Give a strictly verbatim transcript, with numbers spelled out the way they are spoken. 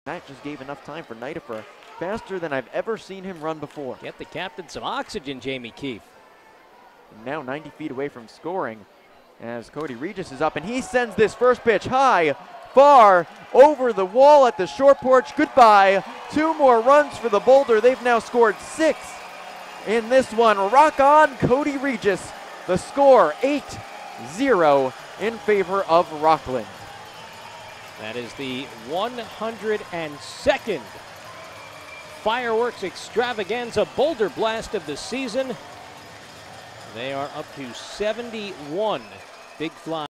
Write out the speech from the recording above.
That just gave enough time for Nidifer. Faster than I've ever seen him run before. Get the captain some oxygen, Jamie Keefe. Now ninety feet away from scoring as Cody Regis is up, and he sends this first pitch high, far, over the wall at the short porch. Goodbye. Two more runs for the Boulder. They've now scored six in this one. Rock on, Cody Regis. The score eight zero in favor of Rockland. That is the one hundred second fireworks extravaganza Boulder Blast of the season. They are up to seventy-one big fly.